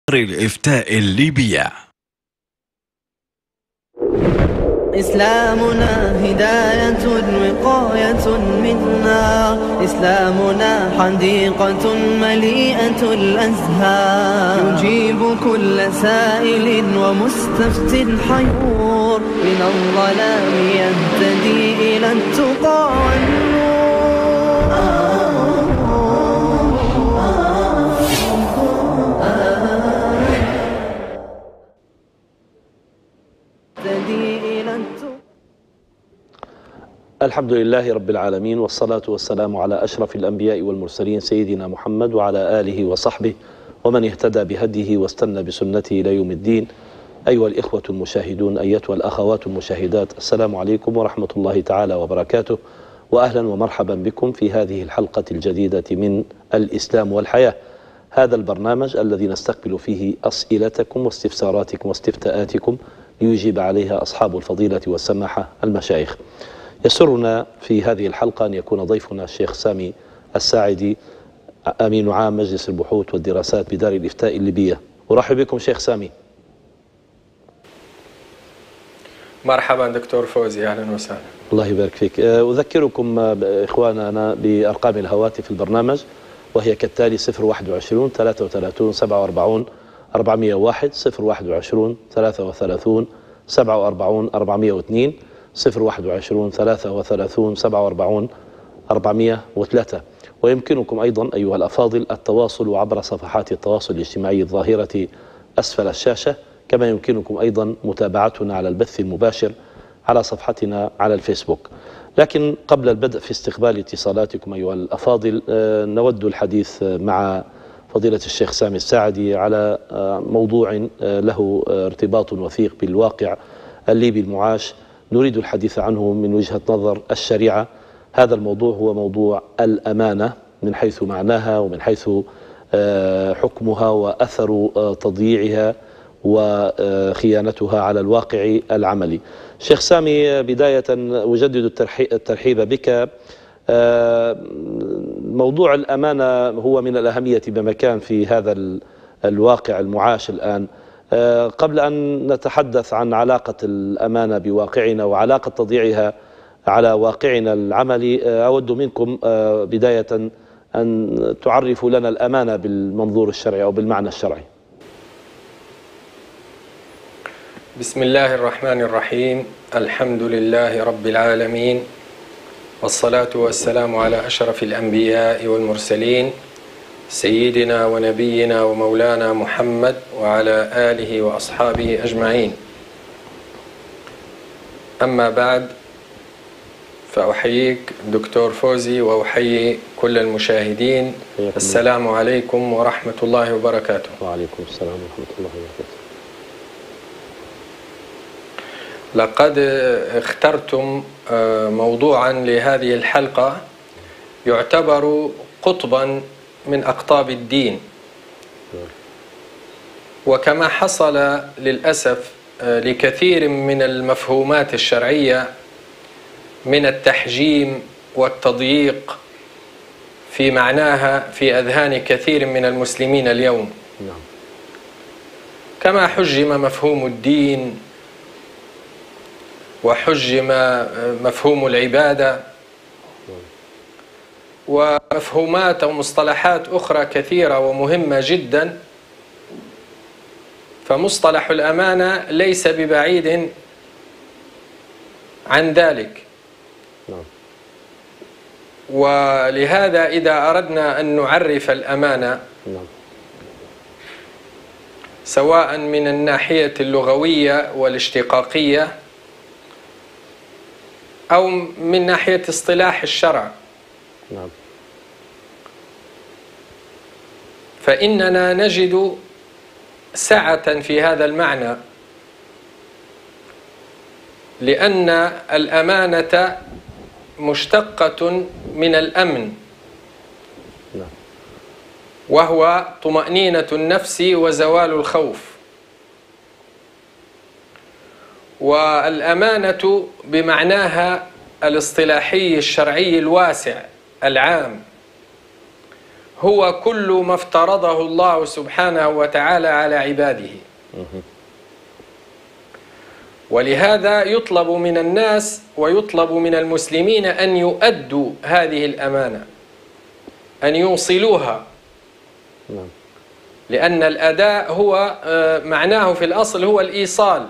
الإفتاء الليبية. إسلامنا هداية وقاية منا، إسلامنا حديقة مليئة الأزهار، يجيب كل سائل ومستفت حيور، من الظلام يهتدي إلى التقى والنور. الحمد لله رب العالمين، والصلاة والسلام على أشرف الأنبياء والمرسلين سيدنا محمد وعلى آله وصحبه ومن اهتدى بهديه واستنى بسنته إلى يوم الدين. أيها الإخوة المشاهدون، أيتها الأخوات المشاهدات، السلام عليكم ورحمة الله تعالى وبركاته، وأهلا ومرحبا بكم في هذه الحلقة الجديدة من الإسلام والحياة، هذا البرنامج الذي نستقبل فيه أسئلتكم واستفساراتكم واستفتاءاتكم ليجيب عليها أصحاب الفضيلة والسماحة المشايخ. يسرنا في هذه الحلقة أن يكون ضيفنا الشيخ سامي الساعدي، أمين عام مجلس البحوث والدراسات بدار الإفتاء الليبية. أرحب بكم شيخ سامي. مرحبا دكتور فوزي، أهلا وسهلا. الله يبارك فيك. أذكركم إخواننا بأرقام الهواتف البرنامج، وهي كالتالي: 021 33 47 401 021 33 47 402 021 33 47 403. ويمكنكم أيضا أيها الأفاضل التواصل عبر صفحات التواصل الاجتماعي الظاهرة أسفل الشاشة، كما يمكنكم أيضا متابعتنا على البث المباشر على صفحتنا على الفيسبوك. لكن قبل البدء في استقبال اتصالاتكم أيها الأفاضل، نود الحديث مع فضيلة الشيخ سامي الساعدي على موضوع له ارتباط وثيق بالواقع الليبي المعاش، نريد الحديث عنه من وجهة نظر الشريعة. هذا الموضوع هو موضوع الأمانة من حيث معناها ومن حيث حكمها وأثر تضييعها وخيانتها على الواقع العملي. شيخ سامي، بداية أجدد الترحيب بك. موضوع الأمانة هو من الأهمية بمكان في هذا الواقع المعاش الآن. قبل أن نتحدث عن علاقة الأمانة بواقعنا وعلاقة تضييعها على واقعنا العملي، أود منكم بداية أن تعرفوا لنا الأمانة بالمنظور الشرعي أو بالمعنى الشرعي. بسم الله الرحمن الرحيم، الحمد لله رب العالمين، والصلاة والسلام على أشرف الأنبياء والمرسلين سيدنا ونبينا ومولانا محمد وعلى آله وأصحابه أجمعين. أما بعد، فأحييك دكتور فوزي وأحيي كل المشاهدين. السلام عليكم ورحمة الله وبركاته. وعليكم السلام ورحمة الله وبركاته. لقد اخترتم موضوعا لهذه الحلقة يعتبر قطبا من أقطاب الدين، وكما حصل للأسف لكثير من المفهومات الشرعية من التحجيم والتضييق في معناها في أذهان كثير من المسلمين اليوم، كما حجم مفهوم الدين وحجم مفهوم العبادة ومفهومات أو مصطلحات أخرى كثيرة ومهمة جدا. فمصطلح الأمانة ليس ببعيد عن ذلك. ولهذا إذا أردنا أن نعرف الأمانة سواء من الناحية اللغوية والاشتقاقية أو من ناحية اصطلاح الشرع، فإننا نجد سعة في هذا المعنى، لأن الأمانة مشتقة من الأمن، وهو طمأنينة النفس وزوال الخوف. والأمانة بمعناها الاصطلاحي الشرعي الواسع العام هو كل ما افترضه الله سبحانه وتعالى على عباده. ولهذا يطلب من الناس ويطلب من المسلمين أن يؤدوا هذه الأمانة، أن يوصلوها، لأن الأداء هو معناه في الأصل هو الإيصال.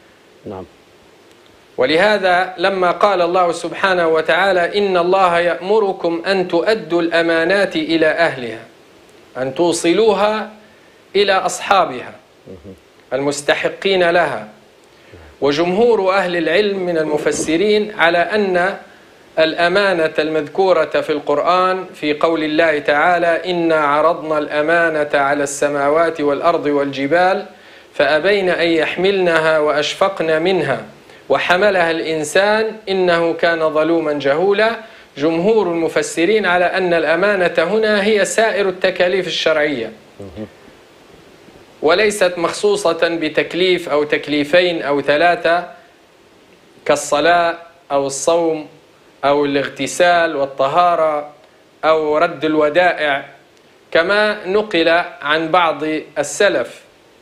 ولهذا لما قال الله سبحانه وتعالى إن الله يأمركم أن تؤدوا الأمانات إلى أهلها، أن توصلوها إلى أصحابها المستحقين لها. وجمهور أهل العلم من المفسرين على أن الأمانة المذكورة في القرآن في قول الله تعالى إنا عرضنا الأمانة على السماوات والأرض والجبال فأبين أن يحملنها وأشفقن منها وحملها الإنسان إنه كان ظلوما جهولا. جمهور المفسرين على أن الأمانة هنا هي سائر التكاليف الشرعية، وليست مخصوصة بتكليف أو تكليفين أو ثلاثة كالصلاة أو الصوم أو الاغتسال والطهارة أو رد الودائع كما نقل عن بعض السلف.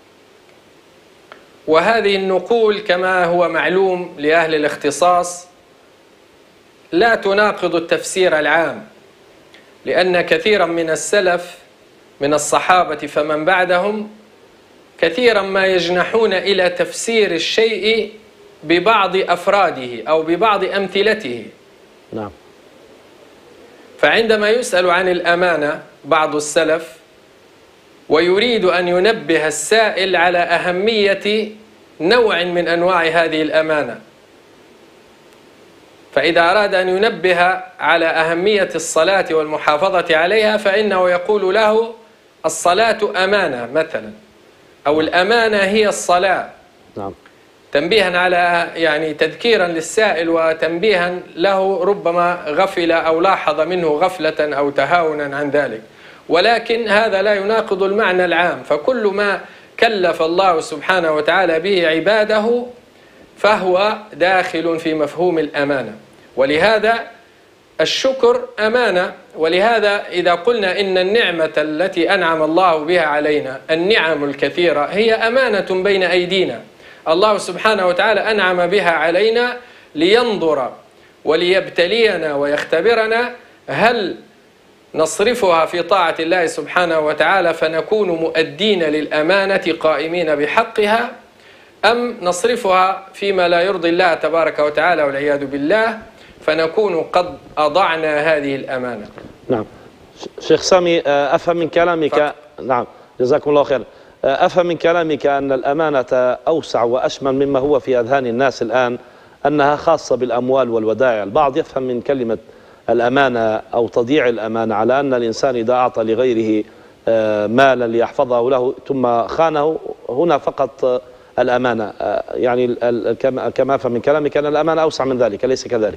وهذه النقول كما هو معلوم لأهل الاختصاص لا تناقض التفسير العام، لأن كثيرا من السلف من الصحابة فمن بعدهم كثيرا ما يجنحون إلى تفسير الشيء ببعض أفراده أو ببعض أمثلته. نعم. فعندما يسأل عن الأمانة بعض السلف ويريد أن ينبه السائل على أهمية نوع من أنواع هذه الأمانة، فإذا أراد أن ينبه على أهمية الصلاة والمحافظة عليها فإنه يقول له الصلاة أمانة مثلا، أو الأمانة هي الصلاة. نعم. تنبيها على يعني تذكيرا للسائل وتنبيها له ربما غفل أو لاحظ منه غفلة أو تهاونا عن ذلك، ولكن هذا لا يناقض المعنى العام. فكل ما كلف الله سبحانه وتعالى به عباده فهو داخل في مفهوم الأمانة. ولهذا الشكر أمانة. ولهذا إذا قلنا إن النعمة التي أنعم الله بها علينا النعم الكثيرة هي أمانة بين أيدينا، الله سبحانه وتعالى أنعم بها علينا لينظر وليبتلينا ويختبرنا هل نصرفها في طاعة الله سبحانه وتعالى فنكون مؤدين للأمانة قائمين بحقها، أم نصرفها فيما لا يرضي الله تبارك وتعالى والعياذ بالله فنكون قد أضعنا هذه الأمانة. نعم. شيخ سامي، أفهم من كلامك نعم جزاكم الله خير، أفهم من كلامك أن الأمانة أوسع وأشمل مما هو في أذهان الناس الآن، أنها خاصة بالأموال والودائع. البعض يفهم من كلمة الأمانة أو تضييع الأمانة على أن الإنسان إذا أعطى لغيره مالا ليحفظه له ثم خانه، هنا فقط الأمانة. يعني كما أفهم من كلامك أن الأمانة أوسع من ذلك، أليس كذلك؟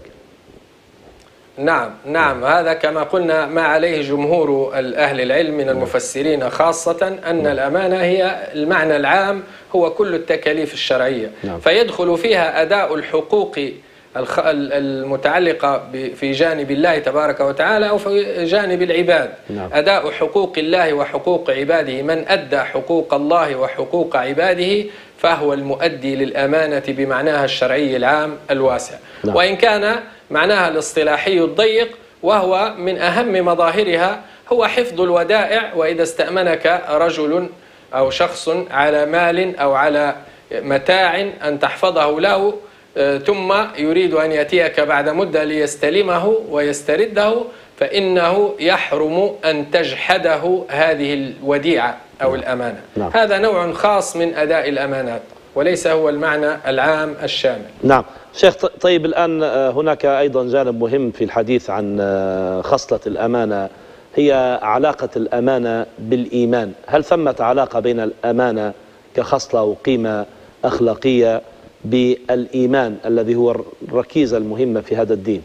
نعم، هذا كما قلنا ما عليه جمهور أهل العلم من المفسرين خاصة، أن الأمانة هي المعنى العام هو كل التكاليف الشرعية. فيدخل فيها أداء الحقوق المتعلقة في جانب الله تبارك وتعالى أو في جانب العباد. أداء حقوق الله وحقوق عباده، من أدى حقوق الله وحقوق عباده فهو المؤدي للأمانة بمعناها الشرعي العام الواسع. وإن كان معناها الاصطلاحي الضيق وهو من أهم مظاهرها هو حفظ الودائع. وإذا استأمنك رجل أو شخص على مال أو على متاع أن تحفظه له ثم يريد أن يأتيك بعد مدة ليستلمه ويسترده، فإنه يحرم أن تجحده هذه الوديعة أو الأمانة. هذا نوع خاص من أداء الأمانات وليس هو المعنى العام الشامل. نعم شيخ. طيب الآن هناك أيضا جانب مهم في الحديث عن خصلة الأمانة، هي علاقة الأمانة بالإيمان. هل ثمة علاقة بين الأمانة كخصلة وقيمة أخلاقية بالإيمان الذي هو الركيزة المهمة في هذا الدين؟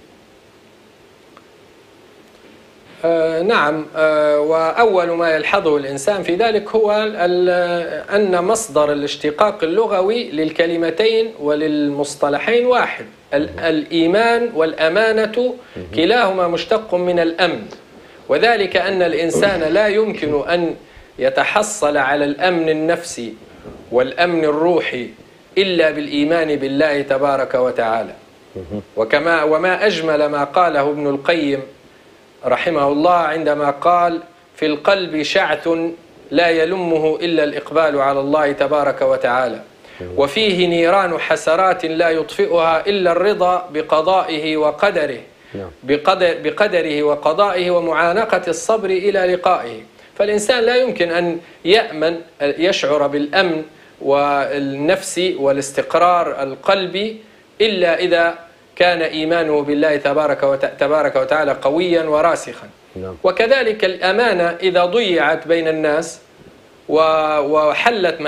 نعم. وأول ما يلحظه الإنسان في ذلك هو أن مصدر الاشتقاق اللغوي للكلمتين وللمصطلحين واحد. الإيمان والأمانة كلاهما مشتق من الأمن، وذلك أن الإنسان لا يمكن أن يتحصل على الأمن النفسي والأمن الروحي إلا بالإيمان بالله تبارك وتعالى. وما أجمل ما قاله ابن القيم رحمه الله عندما قال: في القلب شعث لا يلمه إلا الإقبال على الله تبارك وتعالى، وفيه نيران حسرات لا يطفئها إلا الرضا بقضائه وقدره، بقدره وقضائه ومعانقة الصبر إلى لقائه. فالإنسان لا يمكن أن يشعر بالأمن والنفسي والاستقرار القلبي إلا إذا كان إيمانه بالله تبارك وتعالى قويا وراسخا. وكذلك الأمانة إذا ضيعت بين الناس وحلت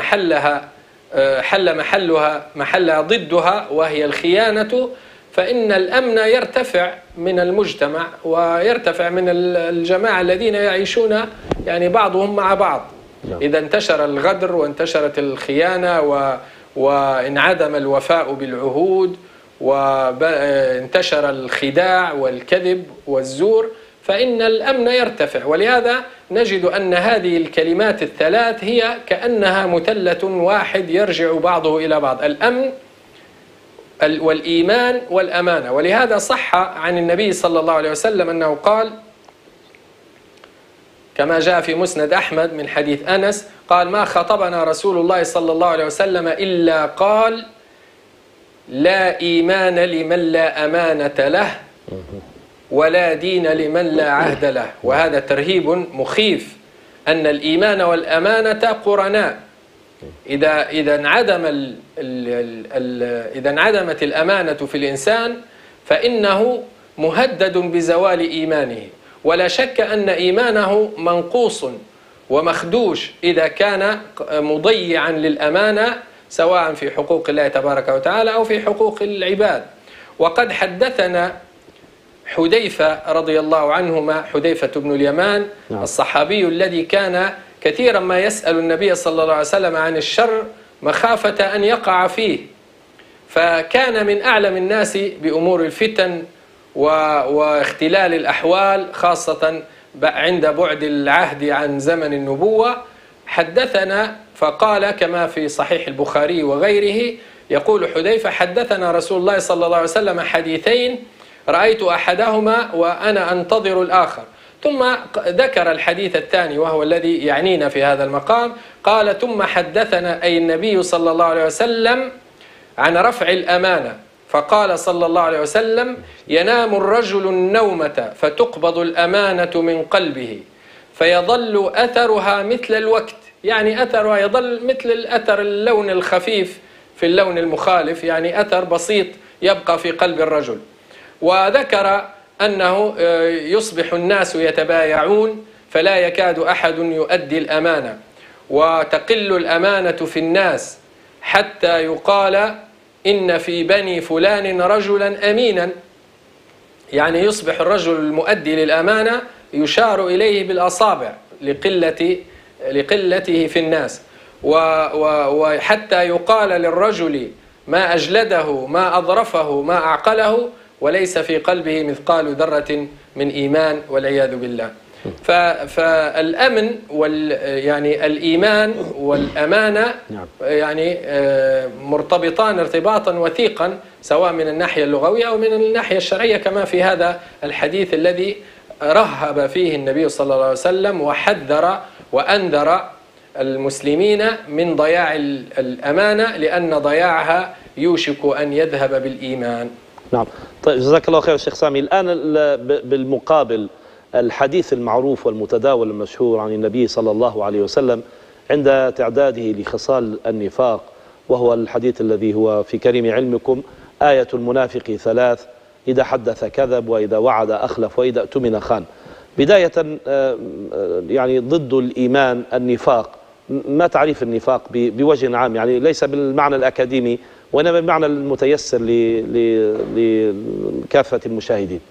محلها ضدها وهي الخيانة، فإن الأمن يرتفع من المجتمع ويرتفع من الجماعة الذين يعيشون يعني بعضهم مع بعض. إذا انتشر الغدر وانتشرت الخيانة وانعدم الوفاء بالعهود وانتشر الخداع والكذب والزور، فإن الأمن يرتفع. ولهذا نجد أن هذه الكلمات الثلاث هي كأنها مثلث واحد يرجع بعضه إلى بعض: الأمن والإيمان والأمانة. ولهذا صح عن النبي صلى الله عليه وسلم أنه قال كما جاء في مسند أحمد من حديث أنس قال: ما خطبنا رسول الله صلى الله عليه وسلم إلا قال: لا إيمان لمن لا أمانة له ولا دين لمن لا عهد له. وهذا ترهيب مخيف، أن الإيمان والأمانة قرناء. إذا انعدمت الأمانة في الإنسان فإنه مهدد بزوال إيمانه، ولا شك أن إيمانه منقوص ومخدوش إذا كان مضيعا للأمانة، سواء في حقوق الله تبارك وتعالى أو في حقوق العباد. وقد حدثنا حذيفة رضي الله عنهما، حذيفة بن اليمان الصحابي الذي كان كثيرا ما يسأل النبي صلى الله عليه وسلم عن الشر مخافة أن يقع فيه، فكان من أعلم الناس بأمور الفتن واختلال الأحوال، خاصة عند بعد العهد عن زمن النبوة. حدثنا فقال كما في صحيح البخاري وغيره، يقول حذيفة: حدثنا رسول الله صلى الله عليه وسلم حديثين رأيت أحدهما وأنا أنتظر الآخر. ثم ذكر الحديث الثاني وهو الذي يعنينا في هذا المقام، قال: ثم حدثنا أي النبي صلى الله عليه وسلم عن رفع الأمانة، فقال صلى الله عليه وسلم: ينام الرجل النومة فتقبض الأمانة من قلبه فيظل أثرها مثل الوقت، يعني أثرها يظل مثل الأثر اللون الخفيف في اللون المخالف، يعني أثر بسيط يبقى في قلب الرجل. وذكر أنه يصبح الناس يتبايعون فلا يكاد أحد يؤدي الأمانة، وتقل الأمانة في الناس حتى يقال إن في بني فلان رجلا أمينا، يعني يصبح الرجل المؤدي للأمانة يشار إليه بالأصابع لقلته في الناس، وحتى يقال للرجل ما أجلده ما أظرفه ما أعقله وليس في قلبه مثقال ذرة من إيمان والعياذ بالله. فالأمن يعني الإيمان والأمانة يعني مرتبطان ارتباطا وثيقا، سواء من الناحية اللغوية أو من الناحية الشرعية، كما في هذا الحديث الذي رهب فيه النبي صلى الله عليه وسلم وحذر وأنذر المسلمين من ضياع الأمانة، لأن ضياعها يوشك أن يذهب بالإيمان. نعم. طيب، جزاك الله خير شيخ سامي. الآن بالمقابل الحديث المعروف والمتداول المشهور عن النبي صلى الله عليه وسلم عند تعداده لخصال النفاق، وهو الحديث الذي هو في كريم علمكم: آية المنافق ثلاث: إذا حدث كذب، وإذا وعد أخلف، وإذا اؤتمن خان. بداية يعني ضد الإيمان النفاق، ما تعريف النفاق بوجه عام، يعني ليس بالمعنى الأكاديمي وإنما بالمعنى المتيسر لكافة المشاهدين؟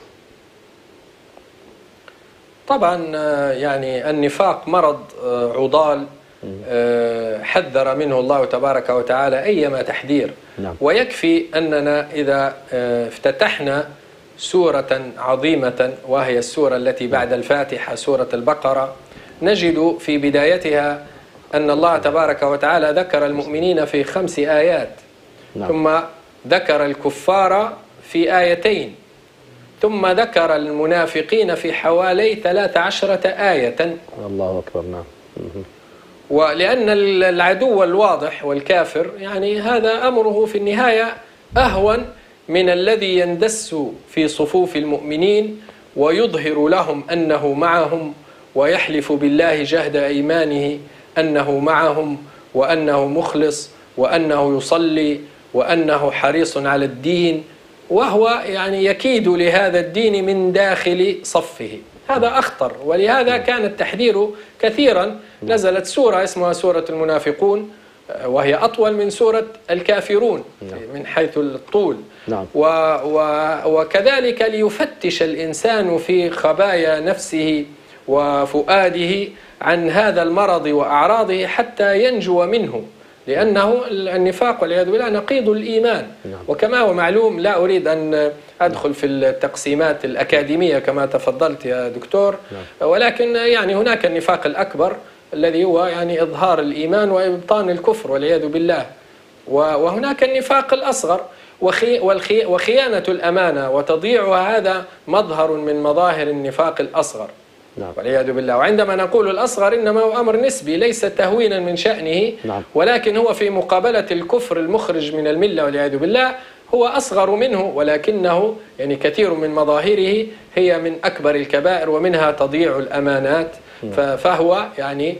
طبعا يعني النفاق مرض عضال حذر منه الله تبارك وتعالى أيما تحذير. ويكفي أننا إذا افتتحنا سورة عظيمة وهي السورة التي بعد الفاتحة سورة البقرة، نجد في بدايتها أن الله تبارك وتعالى ذكر المؤمنين في 5 آيات، ثم ذكر الكفار في آيتين، ثم ذكر المنافقين في حوالي 13 آية. الله أكبر. نعم. ولأن العدو الواضح والكافر يعني هذا أمره في النهاية أهون من الذي يندس في صفوف المؤمنين ويظهر لهم أنه معهم ويحلف بالله جهد أيمانه أنه معهم وأنه مخلص وأنه يصلي وأنه حريص على الدين، وهو يعني يكيد لهذا الدين من داخل صفه. هذا أخطر، ولهذا كان التحذير كثيرا. نزلت سورة اسمها سورة المنافقون وهي أطول من سورة الكافرون من حيث الطول. وكذلك ليفتش الإنسان في خبايا نفسه وفؤاده عن هذا المرض وأعراضه حتى ينجو منه، لأنه النفاق والعياذ بالله نقيض الإيمان. وكما هو معلوم، لا أريد أن أدخل في التقسيمات الأكاديمية كما تفضلت يا دكتور، ولكن يعني هناك النفاق الأكبر الذي هو يعني إظهار الإيمان وإبطان الكفر والعياذ بالله، وهناك النفاق الأصغر وخيانة الأمانة وتضييعها، هذا مظهر من مظاهر النفاق الأصغر والعياذ بالله. وعندما نقول الأصغر إنما هو أمر نسبي ليس تهوينا من شأنه، ولكن هو في مقابلة الكفر المخرج من الملة والعياذ بالله هو أصغر منه، ولكنه يعني كثير من مظاهره هي من أكبر الكبائر ومنها تضييع الأمانات. فهو يعني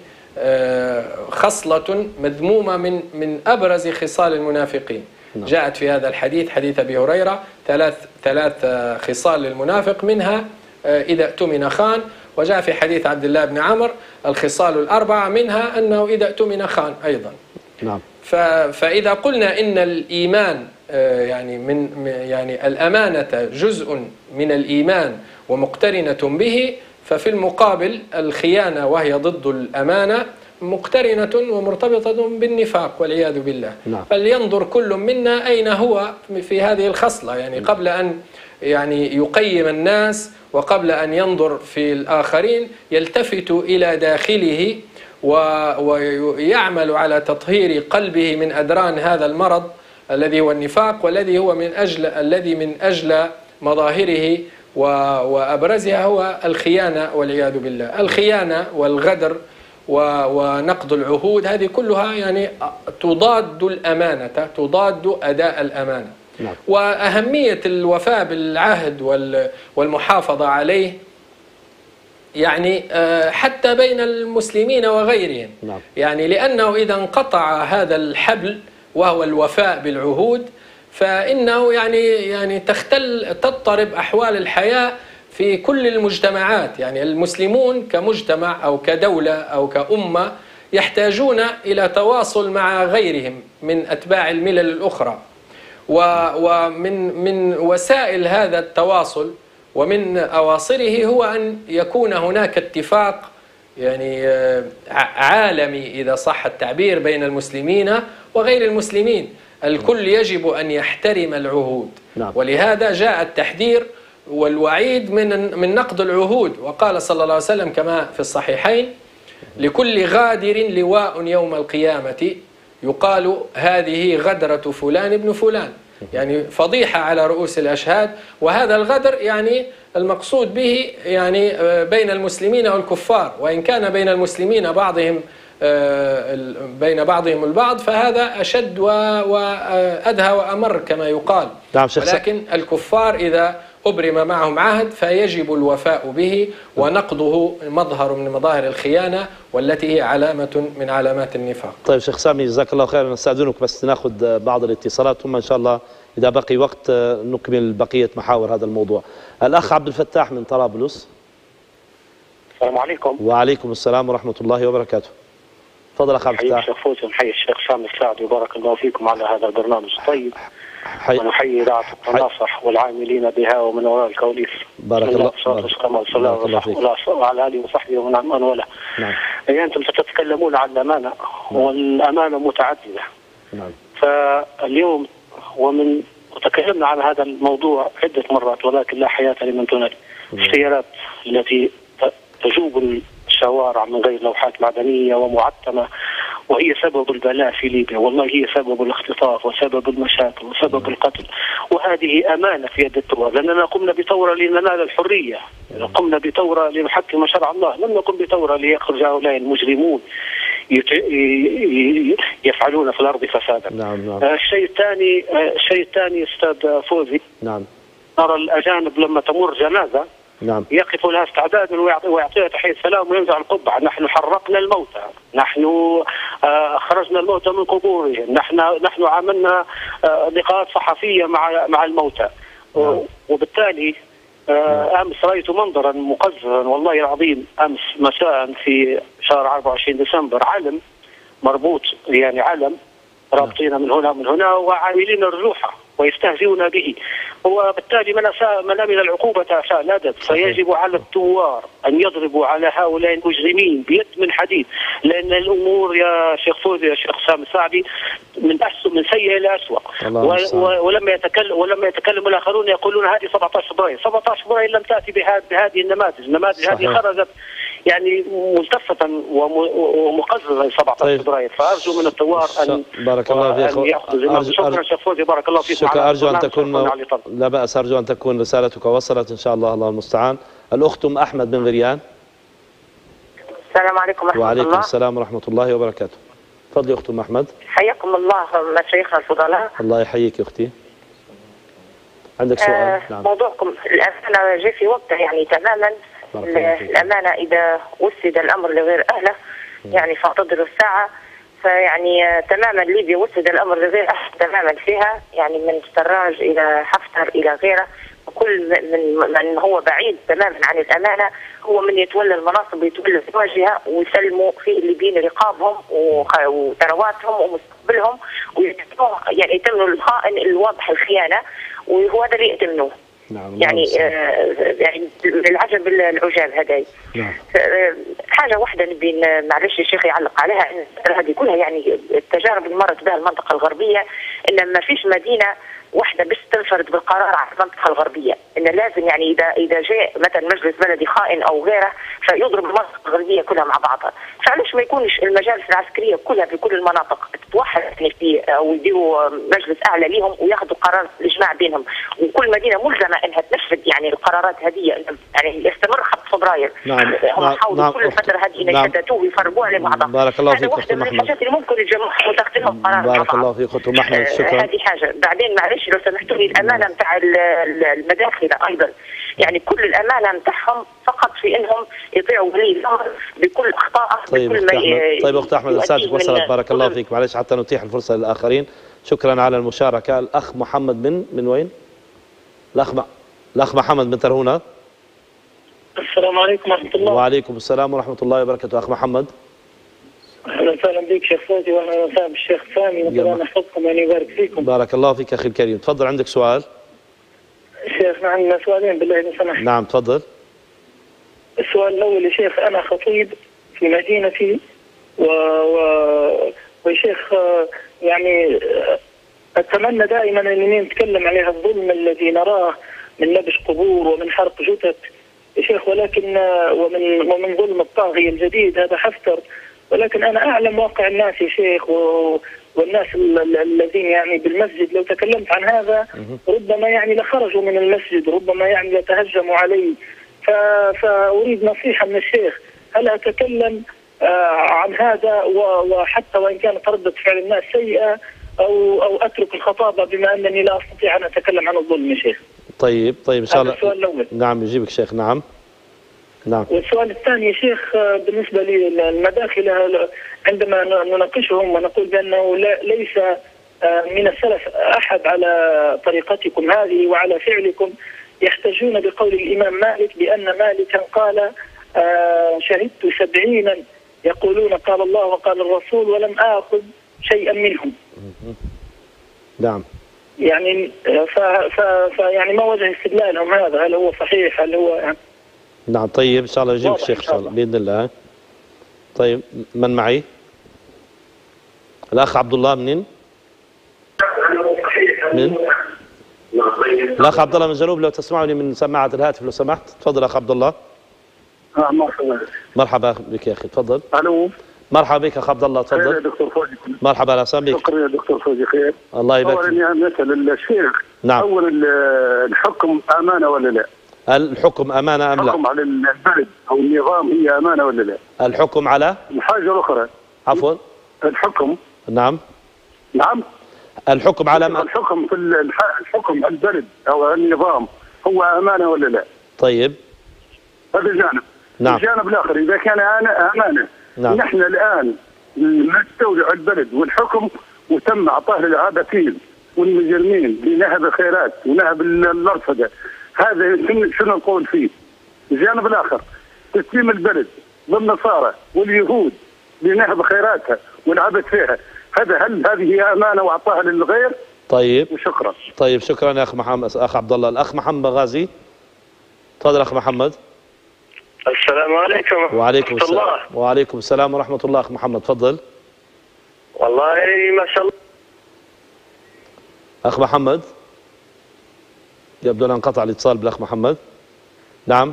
خصلة مذمومة من أبرز خصال المنافقين. جاءت في هذا الحديث، حديث أبي هريرة، ثلاث خصال للمنافق، منها إذا اؤتمن خان، وجاء في حديث عبد الله بن عمر الخصال 4 منها أنه إذا اؤتمن خان أيضا. فإذا قلنا إن الإيمان يعني الأمانة جزء من الإيمان ومقترنة به، ففي المقابل الخيانة وهي ضد الأمانة مقترنة ومرتبطة بالنفاق والعياذ بالله. فلينظر كل منا أين هو في هذه الخصلة، يعني قبل أن يعني يقيم الناس وقبل أن ينظر في الآخرين يلتفت إلى داخله ويعمل على تطهير قلبه من أدران هذا المرض الذي هو النفاق، والذي هو من أجل مظاهره وأبرزها هو الخيانة والعياذ بالله. الخيانة والغدر ونقض العهود هذه كلها يعني تضاد الأمانة، تضاد أداء الأمانة. وأهمية الوفاء بالعهد والمحافظة عليه يعني حتى بين المسلمين وغيرهم، يعني لأنه إذا انقطع هذا الحبل وهو الوفاء بالعهود فإنه يعني تضطرب أحوال الحياة في كل المجتمعات. يعني المسلمون كمجتمع أو كدولة أو كأمة يحتاجون إلى تواصل مع غيرهم من أتباع الملل الأخرى، ومن وسائل هذا التواصل ومن أواصره هو أن يكون هناك اتفاق يعني عالمي إذا صح التعبير بين المسلمين وغير المسلمين. الكل يجب أن يحترم العهود، ولهذا جاء التحذير والوعيد من نقض العهود. وقال صلى الله عليه وسلم كما في الصحيحين: لكل غادر لواء يوم القيامة يقال هذه غدرة فلان ابن فلان، يعني فضيحة على رؤوس الأشهاد. وهذا الغدر يعني المقصود به يعني بين المسلمين والكفار، وإن كان بين المسلمين بين بعضهم البعض فهذا أشد وأدهى وأمر كما يقال. ولكن الكفار إذا أبرم معهم عهد فيجب الوفاء به، ونقضه مظهر من مظاهر الخيانة والتي هي علامة من علامات النفاق. طيب شيخ سامي جزاك الله خير، نستأذنك بس ناخذ بعض الاتصالات ثم إن شاء الله إذا بقي وقت نكمل بقية محاور هذا الموضوع. الأخ عبد الفتاح من طرابلس. السلام عليكم. وعليكم السلام ورحمة الله وبركاته. تفضل أخ عبد الفتاح. حيي الشيخ فوزي، نحيي الشيخ سامي الساعدي، وبارك الله فيكم على هذا البرنامج الطيب، ونحيي إذاعة التناصح والعاملين بها ومن وراء الكواليس. بارك الله وعلى آله وصحبه ومن والاه. يعني أنتم تتكلمون عن الأمانة، والأمانة متعددة. فاليوم ومن وتكلمنا عن هذا الموضوع عدة مرات، ولكن لا حياة لمن تنادي. السيارات التي تجوب الشوارع من غير لوحات معدنية ومعتمة، وهي سبب البلاء في ليبيا، والله هي سبب الاختطاف وسبب المشاكل وسبب القتل. وهذه أمانة في يد الدول، لأننا قمنا بثورة لننال الحرية، قمنا بثورة لنحكم شرع الله، لم نقم بثورة ليخرج هؤلاء المجرمون يفعلون في الأرض فسادا. نعم. الشيء الثاني أستاذ فوزي، نعم، نرى الأجانب لما تمر جنازة نعم، يقف لها استعداد ويعطيها تحية سلام وينزع القبعة. نحن حرقنا الموتى، نحن أخرجنا الموتى من قبورهم، نحن عملنا لقاءات صحفية مع الموتى. وبالتالي أمس رأيت منظرا مقززا والله العظيم. أمس مساء في شهر 24 ديسمبر علم مربوط، يعني علم رابطين من هنا وعاملين الرجوحة ويستهزئون به، وبالتالي من أمن العقوبة أساء الأدب. فيجب على الثوار أن يضربوا على هؤلاء المجرمين بيد من حديد، لأن الأمور يا شيخ فوزي يا شيخ سامي السعدي من سيء إلى أسوأ. ولما يتكلم الآخرون يقولون هذه 17 فبراير. 17 فبراير لم تأتي بهذه النماذج هذه خرجت يعني ملتفة ومقززة 17 فبراير. فأرجو من الثوار أن بارك الله فيك. شكرا شيخ فوزي، بارك الله فيك. شكرا. أرجو أن تكون لا بأس، أرجو أن تكون رسالتك وصلت إن شاء الله، الله المستعان. الأخت أم أحمد من غريان. السلام عليكم ورحمة الله. وعليكم السلام ورحمة الله وبركاته. تفضلي أخت أم أحمد. حياكم الله مشايخنا الفضلاء. الله يحييك يا أختي. عندك سؤال؟ نعم. موضوعكم الأمانة جاء في وقته يعني تماما. الأمانة إذا وسد الأمر لغير أهله يعني فانتظروا الساعة. فيعني تماما ليبيا وسد الأمر لغير أهله تماما فيها، يعني من سراج إلى حفتر إلى غيره، وكل من هو بعيد تماما عن الأمانة هو من يتولى المناصب ويتولى الواجهة ويسلموا في الليبيين رقابهم وثرواتهم ومستقبلهم، يعني يتمنوا الخائن الواضح الخيانة، وهو هذا اللي يأتمنوه. نعم. يعني يعني العجب العجاب هذاي. نعم. حاجه واحده نبي معلش الشيخ يعلق عليها، ان هذه كلها يعني التجارب اللي مرت بها المنطقه الغربيه، ان ما فيش مدينه واحده بس تنفرد بالقرار على المنطقه الغربيه، ان لازم يعني اذا جاء مثلا مجلس بلدي خائن او غيره فيضرب المنطقه الغربيه كلها مع بعضها. فعلاش ما يكونش المجالس العسكريه كلها في كل المناطق تتوحد يعني في او يديروا مجلس اعلى ليهم وياخذوا قرار الاجماع بينهم، وكل مدينه ملزمه انها تنفذ يعني القرارات هذه، يعني يستمر خط فبراير. نعم. هم حاولوا كل الفتره هذه ان يشتتوه ويفرقوها لبعضها. بارك الله فيك اخت محمد. هذه الحاجات اللي ممكن الجمهور وتاخذهم قرار. بارك الله فيك اخت محمد. شكرا. هذه حاجه. بعدين معلش لو سمحتوا لي الامانه نتاع المداخل ايضا، يعني كل الامانه نتاعهم فقط في انهم يطيعوا ولي الامر بكل اخطائه. طيب اخت احمد رسالتك وصلت، بارك الله فيك. معلش حتى نتيح الفرصه للاخرين. شكرا على المشاركه. الاخ محمد من وين؟ الاخ محمد من ترهونه. السلام عليكم ورحمه الله. وعليكم السلام ورحمه الله وبركاته. اخ محمد. اهلا وسهلا بك شيخ فوزي، واهلا وسهلا بالشيخ سامي، وربنا يحفظكم ويبارك فيكم. بارك الله فيك اخي الكريم. تفضل عندك سؤال. شيخ عندنا سؤالين بالله لو سمحت. نعم تفضل. السؤال الاول يا شيخ، انا خطيب في مدينتي وشيخ يعني اتمنى دائما انني نتكلم عليها الظلم الذي نراه من نبش قبور ومن حرق جثث يا شيخ، ولكن ومن ظلم الطاغية الجديد هذا حفتر، ولكن انا اعلم واقع الناس يا شيخ والناس الذين يعني بالمسجد. لو تكلمت عن هذا ربما يعني لخرجوا من المسجد، ربما يعني يتهجموا علي. فأريد نصيحة من الشيخ، هل أتكلم عن هذا وحتى وإن كانت ردة فعل الناس سيئة أو أترك الخطابة بما أنني لا أستطيع أن أتكلم عن الظلم يا شيخ؟ طيب إن شاء الله. السؤال الأول. نعم يجيبك شيخ. نعم. والسؤال الثاني يا شيخ، بالنسبة للمداخل عندما نناقشهم ونقول بأنه ليس من السلف أحد على طريقتكم هذه وعلى فعلكم، يحتجون بقول الإمام مالك بأن مالكا قال شهدت 70 يقولون قال الله وقال الرسول ولم آخذ شيئا منهم. نعم. يعني يعني ما وجه استدلالهم هذا؟ هل هو صحيح؟ هل هو يعني؟ نعم. طيب إن شاء الله يجيب الشيخ إن شاء الله بإذن الله. طيب من معي؟ الأخ عبد الله منين؟ من؟ الأخ عبد الله من جنوب، لو تسمعني من سماعة الهاتف لو سمحت. تفضل أخ عبد الله. مرحبا. مرحبا بك يا أخي، تفضل. ألو. مرحبا بك أخ عبد الله، تفضل. خير يا دكتور فوزي. مرحبا، أهلا وسهلا بك. شكرا يا دكتور فوزي. خير. الله يبارك فيك. أولا نسأل الشيخ. نعم. أولا الحكم أمانة ولا لا؟ الحكم أمانة أم لا؟ الحكم على البلد أو النظام هي أمانة ولا لا؟ الحكم على؟ الحاجة الأخرى. عفوا. الحكم. نعم. نعم. الحكم على الحكم في الحكم على البلد أو النظام هو أمانة ولا لا؟ طيب. هذا جانب. نعم. الجانب الآخر إذا كان أمانة. نعم. نحن الآن نستولي البلد والحكم وتم اعطاه للعابثين والمجرمين لنهب الخيرات ونهب الارصده، هذا شنو نقول فيه؟ الجانب الاخر تسليم البلد للنصارى واليهود لنهب خيراتها والعبث فيها، هل هذه هي امانه واعطاها للغير؟ طيب. وشكرا. طيب شكرا يا اخ محمد، اخ عبد الله. الاخ محمد غازي، تفضل اخ محمد. السلام عليكم. وعليكم السلام. وعليكم السلام ورحمة الله. أخ محمد تفضل. والله ما شاء الله. أخ محمد يبدو أن انقطع الاتصال بالأخ محمد. نعم.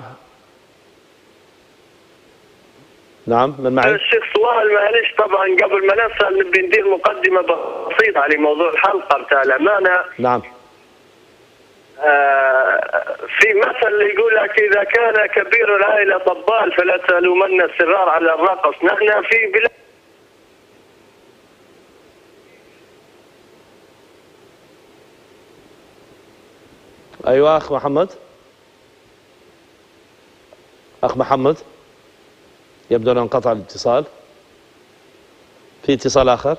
نعم، من معي؟ الشيخ سؤال معلش، طبعا قبل ما نسأل نبي ندير مقدمة بسيطة على موضوع الحلقة بتاع الأمانة. نعم. في مثل يقول لك إذا كان كبير العائلة طبال فلا تلومن السرار على الرقص. نحن في بلاد أيوة أخ محمد. أخ محمد يبدو أن انقطع الاتصال. في اتصال آخر؟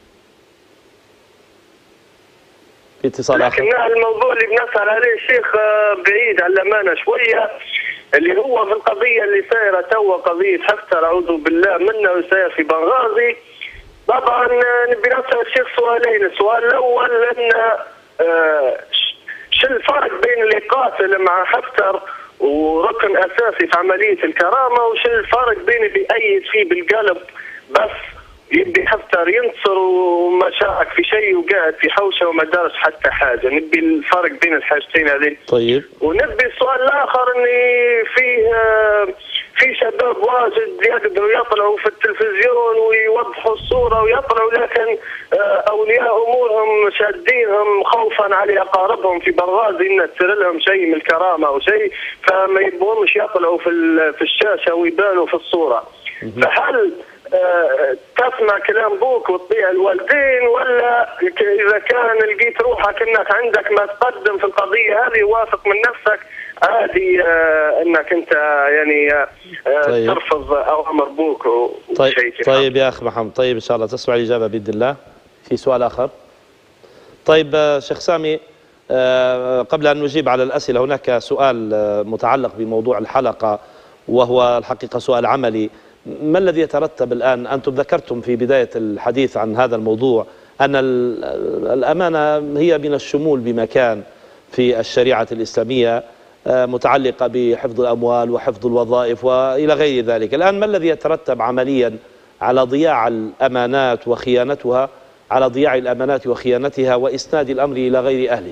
في اتصال آخر. لكن الموضوع اللي بنسأل عليه الشيخ بعيد عن الأمانة شوية، اللي هو في القضية اللي سايرة توا، قضية حفتر أعوذ بالله منه وساير في بنغازي. طبعا نبي نسأل الشيخ سؤالين. السؤال الأول أن شو الفرق بين اللي قاتل مع حفتر وركن أساسي في عملية الكرامة، وشو الفرق بين اللي يأيد فيه بالقلب بس يبي حفتر ينتصر وما شارك في شيء وقاعد في حوشه وما دارش حتى حاجه؟ نبي الفرق بين الحاجتين هذين. طيب. ونبي السؤال الاخر اني في شباب واجد يقدروا يطلعوا في التلفزيون ويوضحوا الصوره ويطلعوا، لكن اولياء امورهم شادينهم خوفا على اقاربهم في بنغازي ان تصير لهم شيء من الكرامه او شيء، فما يبغوش يطلعوا في الشاشه ويبانوا في الصوره. فهل تسمع كلام بوك وتطيع الوالدين، ولا اذا كان لقيت روحك انك عندك ما تقدم في القضيه هذه واثق من نفسك عادي انك انت يعني طيب. ترفض اوامر بوك وشيء كذا؟ طيب يا اخ محمد، طيب ان شاء الله تسمع الاجابه باذن الله. في سؤال اخر؟ طيب شيخ سامي، قبل ان نجيب على الاسئله هناك سؤال متعلق بموضوع الحلقه، وهو الحقيقه سؤال عملي. ما الذي يترتب الآن؟ أنتم ذكرتم في بداية الحديث عن هذا الموضوع أن الأمانة هي من الشمول بمكان في الشريعة الإسلامية، متعلقة بحفظ الأموال وحفظ الوظائف وإلى غير ذلك. الآن ما الذي يترتب عمليا على ضياع الأمانات وخيانتها، على ضياع الأمانات وخيانتها وإسناد الأمر إلى غير أهله؟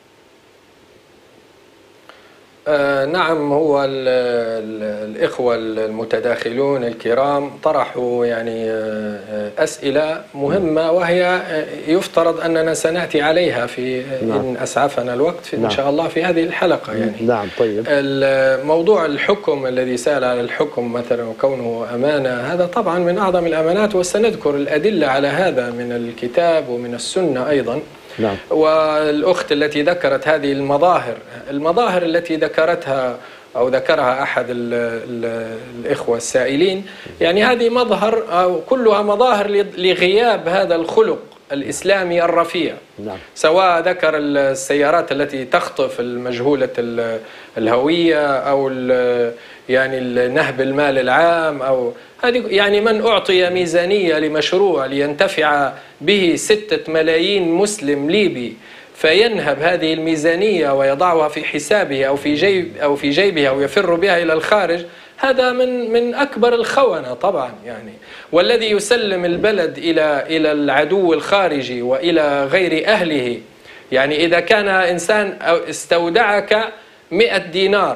نعم، هو الإخوة المتداخلون الكرام طرحوا يعني أسئلة مهمة، وهي يفترض أننا سنأتي عليها في إن أسعفنا الوقت إن شاء الله في هذه الحلقة. يعني نعم. طيب. موضوع الحكم الذي سأل على الحكم مثلا وكونه أمانة، هذا طبعا من أعظم الأمانات، وسنذكر الأدلة على هذا من الكتاب ومن السنة أيضا. نعم. والأخت التي ذكرت هذه المظاهر التي ذكرتها أو ذكرها أحد الإخوة السائلين، يعني هذه مظهر أو كلها مظاهر لغياب هذا الخلق الإسلامي الرفيع. نعم. سواء ذكر السيارات التي تخطف المجهولة الهوية، أو يعني نهب المال العام، أو هذه يعني من أعطي ميزانية لمشروع لينتفع به 6 ملايين مسلم ليبي، فينهب هذه الميزانية ويضعها في حسابه أو في جيبه أو يفر بها إلى الخارج، هذا من أكبر الخونة طبعا. يعني والذي يسلم البلد إلى العدو الخارجي وإلى غير أهله يعني إذا كان إنسان استودعك 100 دينار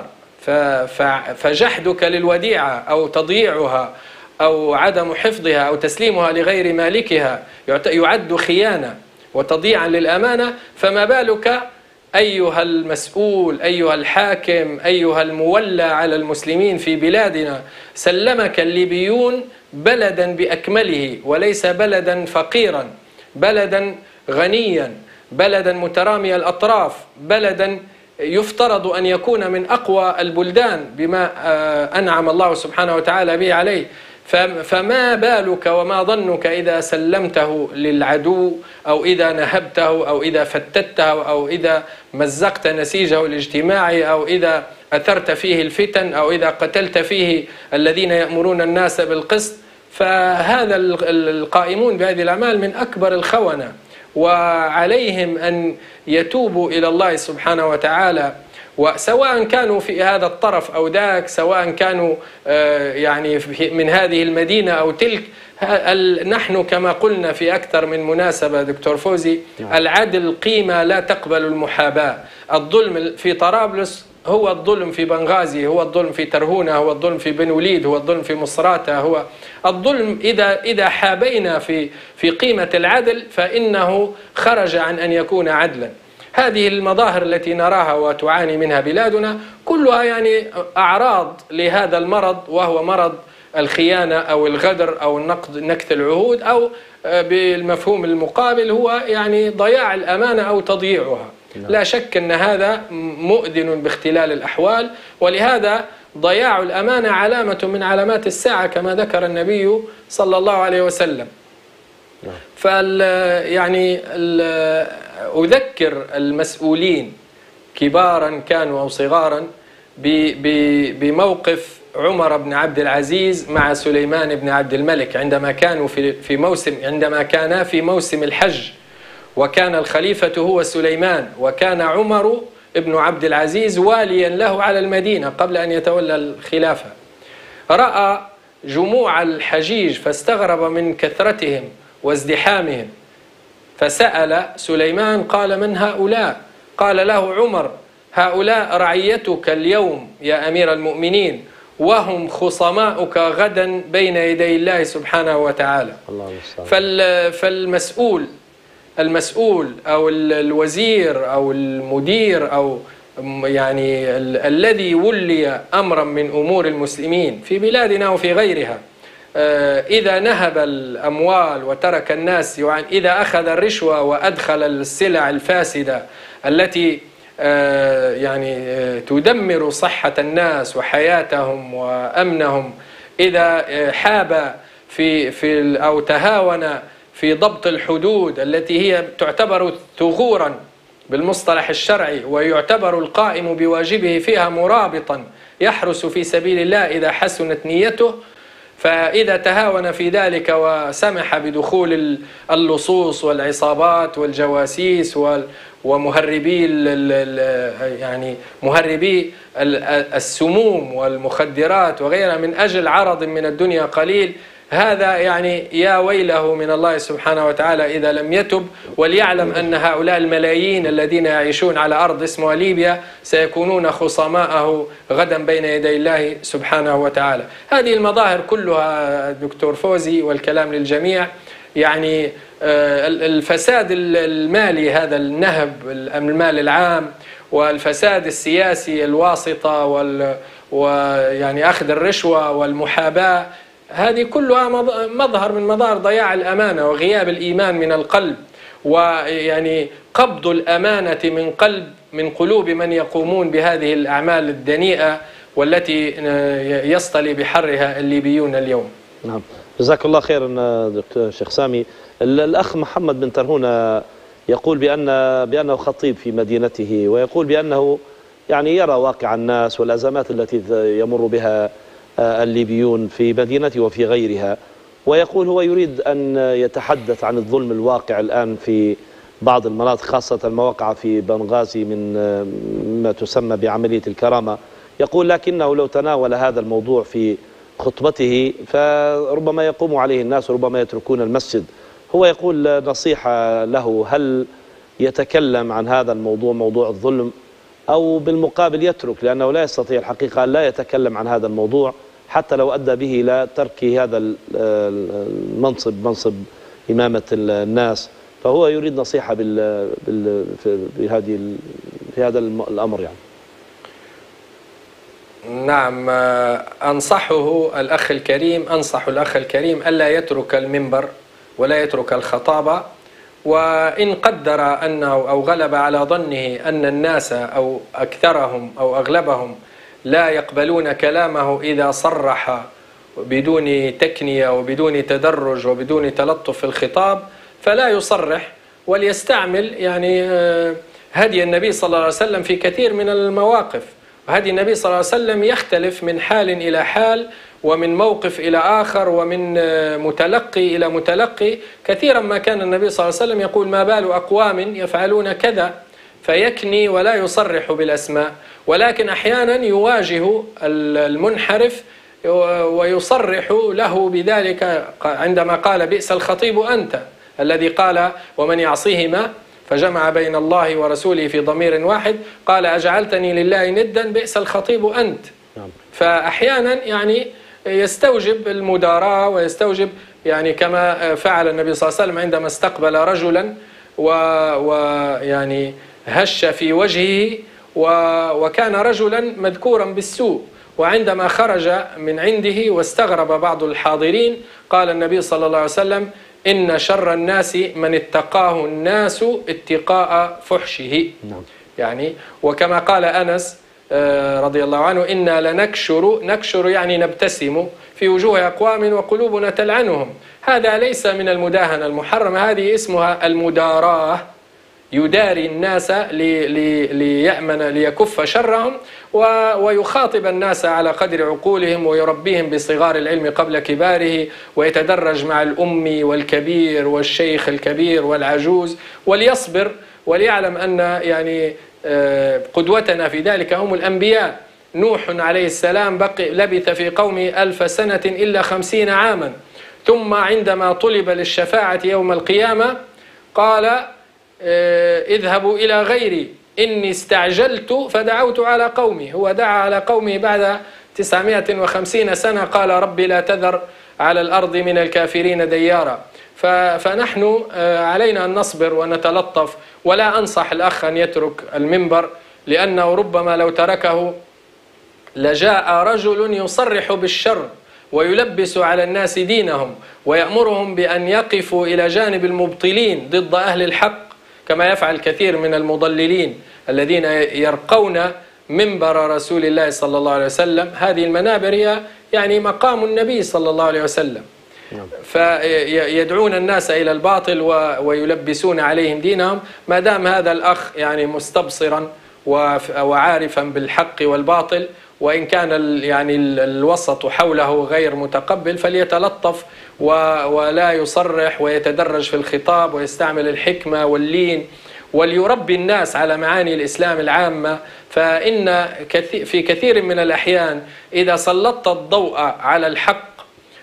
فجحدك للوديعة أو تضييعها أو عدم حفظها أو تسليمها لغير مالكها يعد خيانة وتضييعا للأمانة، فما بالك أيها المسؤول، أيها الحاكم، أيها المولى على المسلمين في بلادنا، سلمك الليبيون بلدا بأكمله وليس بلدا فقيرا، بلدا غنيا، بلدا مترامي الأطراف، بلدا يفترض أن يكون من أقوى البلدان بما أنعم الله سبحانه وتعالى به عليه. فما بالك وما ظنك إذا سلمته للعدو أو إذا نهبته أو إذا فتته أو إذا مزقت نسيجه الاجتماعي أو إذا أثرت فيه الفتن أو إذا قتلت فيه الذين يأمرون الناس بالقسط. فهذا القائمون بهذه الأعمال من أكبر الخونة، وعليهم أن يتوبوا إلى الله سبحانه وتعالى، وسواء كانوا في هذا الطرف أو ذاك، سواء كانوا يعني من هذه المدينة أو تلك. نحن كما قلنا في أكثر من مناسبة دكتور فوزي، العدل قيمة لا تقبل المحاباة. الظلم في طرابلس هو الظلم في بنغازي، هو الظلم في ترهونة، هو الظلم في بن وليد، هو الظلم في مصراتة، هو الظلم إذا حابينا في قيمة العدل فإنه خرج عن أن يكون عدلا. هذه المظاهر التي نراها وتعاني منها بلادنا كلها يعني أعراض لهذا المرض، وهو مرض الخيانة أو الغدر أو نكث العهود، أو بالمفهوم المقابل هو يعني ضياع الأمانة أو تضييعها. لا شك أن هذا مؤذن باختلال الأحوال، ولهذا ضياع الأمانة علامة من علامات الساعة كما ذكر النبي صلى الله عليه وسلم. يعني أذكر المسؤولين كبارا كانوا أو صغارا بموقف عمر بن عبد العزيز مع سليمان بن عبد الملك عندما كانوا في موسم الحج، وكان الخليفة هو سليمان، وكان عمر بن عبد العزيز واليا له على المدينة قبل أن يتولى الخلافة. رأى جموع الحجيج فاستغرب من كثرتهم وازدحامهم، فسأل سليمان قال: من هؤلاء؟ قال له عمر: هؤلاء رعيتك اليوم يا أمير المؤمنين، وهم خصماؤك غدا بين يدي الله سبحانه وتعالى. فالمسؤول أو الوزير أو المدير أو يعني الذي ولي أمرا من أمور المسلمين في بلادنا وفي غيرها، إذا نهب الأموال وترك الناس إذا أخذ الرشوة وأدخل السلع الفاسدة التي يعني تدمر صحة الناس وحياتهم وأمنهم، إذا حاب في أو تهاون في ضبط الحدود التي هي تعتبر ثغورا بالمصطلح الشرعي، ويعتبر القائم بواجبه فيها مرابطا يحرس في سبيل الله إذا حسنت نيته، فإذا تهاون في ذلك وسمح بدخول اللصوص والعصابات والجواسيس ومهربي يعني مهربي السموم والمخدرات وغيرها من أجل عرض من الدنيا قليل، هذا يعني يا ويله من الله سبحانه وتعالى إذا لم يتب، وليعلم أن هؤلاء الملايين الذين يعيشون على أرض اسمها ليبيا سيكونون خصماءه غدا بين يدي الله سبحانه وتعالى. هذه المظاهر كلها دكتور فوزي، والكلام للجميع، يعني الفساد المالي، هذا النهب المال العام، والفساد السياسي الواسطة ويعني أخذ الرشوة والمحاباة، هذه كلها مظهر من مظاهر ضياع الأمانة وغياب الإيمان من القلب، ويعني قبض الأمانة من قلوب من يقومون بهذه الأعمال الدنيئة والتي يصطلي بحرها الليبيون اليوم. نعم، جزاك الله خيرا دكتور شيخ سامي. الأخ محمد بن ترهونة يقول بأنه خطيب في مدينته، ويقول بأنه يعني يرى واقع الناس والأزمات التي يمر بها الليبيون في مدينته وفي غيرها، ويقول هو يريد أن يتحدث عن الظلم الواقع الآن في بعض المناطق، خاصة ما وقع في بنغازي من ما تسمى بعملية الكرامة. يقول لكنه لو تناول هذا الموضوع في خطبته فربما يقوم عليه الناس وربما يتركون المسجد. هو يقول نصيحة له: هل يتكلم عن هذا الموضوع، موضوع الظلم، أو بالمقابل يترك، لأنه لا يستطيع الحقيقة أن لا يتكلم عن هذا الموضوع حتى لو أدى به إلى ترك هذا المنصب، منصب إمامة الناس. فهو يريد نصيحة في هذا الأمر يعني. نعم، أنصح الأخ الكريم ألا يترك المنبر ولا يترك الخطابة، وإن قدر أنه أو غلب على ظنه أن الناس أو أكثرهم أو أغلبهم لا يقبلون كلامه إذا صرح بدون تكنية وبدون تدرج وبدون تلطف في الخطاب، فلا يصرح، وليستعمل يعني هدي النبي صلى الله عليه وسلم في كثير من المواقف. وهدي النبي صلى الله عليه وسلم يختلف من حال إلى حال، ومن موقف إلى آخر، ومن متلقي إلى متلقي. كثيرا ما كان النبي صلى الله عليه وسلم يقول: ما بال أقوام يفعلون كذا، فيكني ولا يصرح بالأسماء، ولكن أحيانا يواجه المنحرف ويصرح له بذلك، عندما قال: بئس الخطيب أنت، الذي قال: ومن يعصيهما، فجمع بين الله ورسوله في ضمير واحد، قال: أجعلتني لله ندا، بئس الخطيب أنت. فأحيانا يعني يستوجب المداراة، ويستوجب يعني كما فعل النبي صلى الله عليه وسلم عندما استقبل رجلا ويعني هش في وجهه، وكان رجلا مذكورا بالسوء، وعندما خرج من عنده واستغرب بعض الحاضرين، قال النبي صلى الله عليه وسلم: إن شر الناس من اتقاه الناس اتقاء فحشه. يعني وكما قال أنس رضي الله عنه: إنا نكشر يعني نبتسم في وجوه أقوام وقلوبنا تلعنهم. هذا ليس من المداهنة المحرمة، هذه اسمها المداراة، يداري الناس ليكف شرهم ويخاطب الناس على قدر عقولهم، ويربيهم بصغار العلم قبل كباره، ويتدرج مع الأم والكبير والشيخ الكبير والعجوز، وليصبر وليعلم أن يعني قدوتنا في ذلك هم الأنبياء. نوح عليه السلام لبث في قومه 1000 سنة إلا 50 عاما، ثم عندما طلب للشفاعة يوم القيامة قال: اذهبوا إلى غيري إني استعجلت فدعوت على قومي. هو دعا على قومه بعد 950 سنة، قال: رب لا تذر على الأرض من الكافرين ديارا. فنحن علينا أن نصبر ونتلطف، ولا أنصح الأخ أن يترك المنبر، لأنه ربما لو تركه لجاء رجل يصرح بالشر ويلبس على الناس دينهم، ويأمرهم بأن يقفوا إلى جانب المبطلين ضد أهل الحق، كما يفعل كثير من المضللين الذين يرقون منبر رسول الله صلى الله عليه وسلم. هذه المنابر هي يعني مقام النبي صلى الله عليه وسلم، فيدعون الناس إلى الباطل ويلبسون عليهم دينهم. ما دام هذا الأخ يعني مستبصرا وعارفا بالحق والباطل، وإن كان يعني الوسط حوله غير متقبل، فليتلطف ولا يصرح، ويتدرج في الخطاب، ويستعمل الحكمة واللين، وليربي الناس على معاني الإسلام العامة. فإن في كثير من الأحيان إذا سلطت الضوء على الحق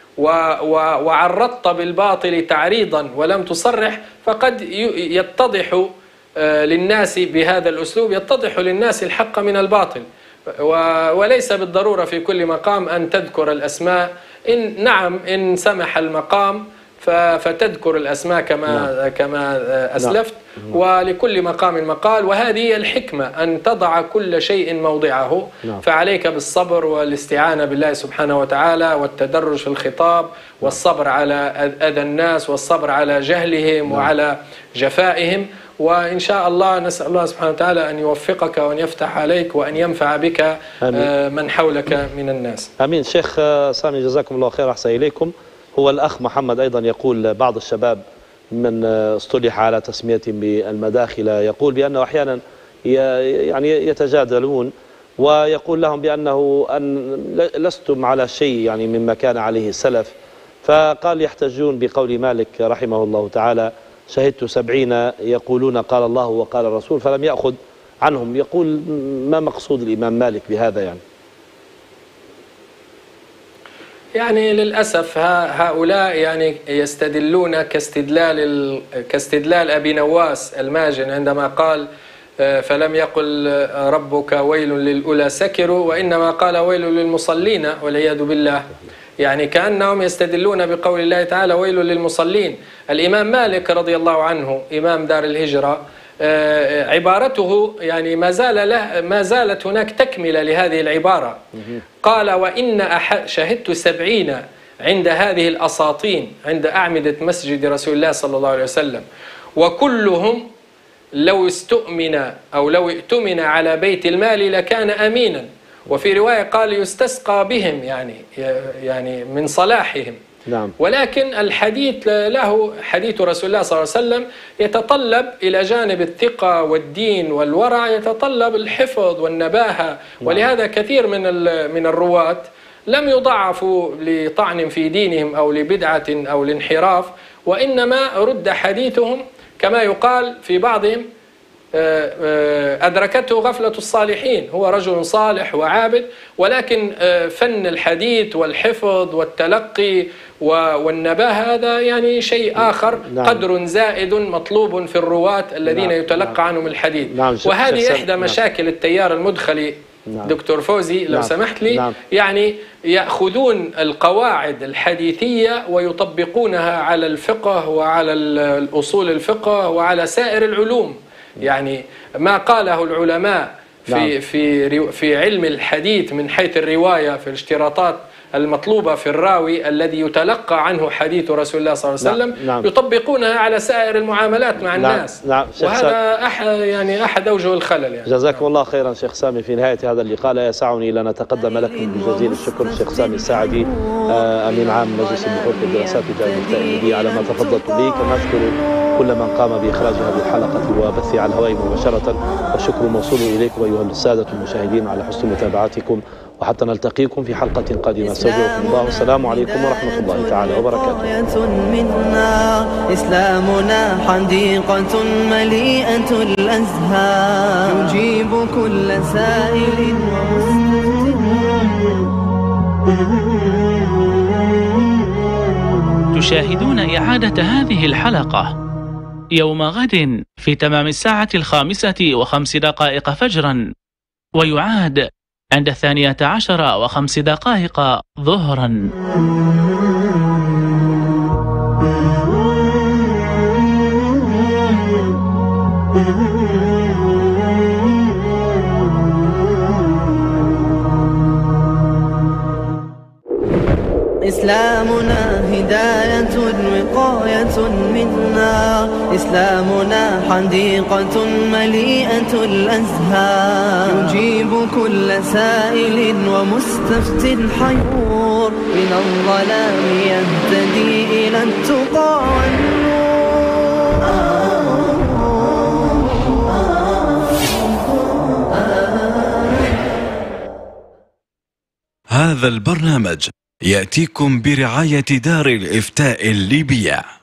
وعرضت بالباطل تعريضا ولم تصرح، فقد يتضح للناس بهذا الأسلوب، يتضح للناس الحق من الباطل. وليس بالضرورة في كل مقام أن تذكر الأسماء، إن سمح المقام فتذكر الأسماء كما أسلفت. ولكل مقام مقال، وهذه هي الحكمة، أن تضع كل شيء موضعه. فعليك بالصبر والاستعانة بالله سبحانه وتعالى، والتدرج في الخطاب، والصبر على أذى الناس، والصبر على جهلهم وعلى جفائهم. وإن شاء الله نسأل الله سبحانه وتعالى أن يوفقك وأن يفتح عليك وأن ينفع بك من حولك من الناس. آمين. شيخ سامي جزاكم الله خير، أحسن إليكم. هو الأخ محمد أيضا يقول: بعض الشباب من اصطلح على تسميتهم بالمداخل يقول بأنه أحيانا يعني يتجادلون، ويقول لهم بأنه لستم على شيء يعني مما كان عليه السلف. فقال: يحتجون بقول مالك رحمه الله تعالى: شهدت 70 يقولون قال الله وقال الرسول، فلم يأخذ عنهم. يقول: ما مقصود الإمام مالك بهذا يعني؟ يعني للأسف هؤلاء يعني يستدلون كاستدلال أبي نواس الماجن عندما قال فلم يقل ربك ويل للأولى سكروا، وإنما قال ويل للمصلين والعياذ بالله. يعني كأنهم يستدلون بقول الله تعالى ويل للمصلين. الإمام مالك رضي الله عنه إمام دار الهجرة عبارته يعني ما زالت هناك تكملة لهذه العبارة. قال وإن شهدت 70 عند هذه الأساطين عند أعمدة مسجد رسول الله صلى الله عليه وسلم، وكلهم لو استؤمن أو لو ائتمن على بيت المال لكان أمينا. وفي رواية قال يستسقى بهم يعني من صلاحهم. نعم. ولكن الحديث له حديث رسول الله صلى الله عليه وسلم يتطلب إلى جانب الثقة والدين والورع يتطلب الحفظ والنباهة. نعم. ولهذا كثير من الرواة لم يضعفوا لطعن في دينهم أو لبدعة أو لانحراف، وإنما رد حديثهم كما يقال في بعضهم أدركته غفلة الصالحين. هو رجل صالح وعابد، ولكن فن الحديث والحفظ والتلقي والنباهة هذا يعني شيء آخر. نعم. قدر زائد مطلوب في الرواة الذين نعم. يتلقى عنهم الحديث. نعم. وهذه إحدى مشاكل التيار المدخلي. نعم. دكتور فوزي لو نعم. سمحت لي. نعم. يعني يأخذون القواعد الحديثية ويطبقونها على الفقه وعلى الأصول الفقه وعلى سائر العلوم. يعني ما قاله العلماء في علم الحديث من حيث الرواية في الاشتراطات المطلوبة في الراوي الذي يتلقى عنه حديث رسول الله صلى الله عليه وسلم. نعم. يطبقونها على سائر المعاملات مع الناس. نعم. وهذا أحد أوجه الخلل. يعني جزاكم الله خيرا شيخ سامي. في نهاية هذا اللقاء لا يسعني إلا أن أتقدم لكم بجزيل الشكر شيخ سامي الساعدي أمين عام مجلس البحوث والدراسات الجامعة المفتاحية على ما تفضلت به، كما أشكر كل من قام بإخراج هذه الحلقة وبثها على الهواء مباشرة، والشكر موصول إليكم أيها السادة المشاهدين على حسن متابعتكم، وحتى نلتقيكم في حلقة قادمة. استودعكم الله والسلام عليكم ورحمة الله تعالى وبركاته. إسلامنا حديقة مليئة الأزهار يجيب كل سائل تشاهدون إعادة هذه الحلقة يوم غد في تمام 5:05 فجرا، ويعاد عند 12:05 ظهرا. إسلامنا هداية وقاية منا، إسلامنا حديقة مليئة الأزهار يجيب كل سائل ومستفت حيور، من الظلام يهتدي إلى التقى والنور. هذا البرنامج يأتيكم برعاية دار الإفتاء الليبية.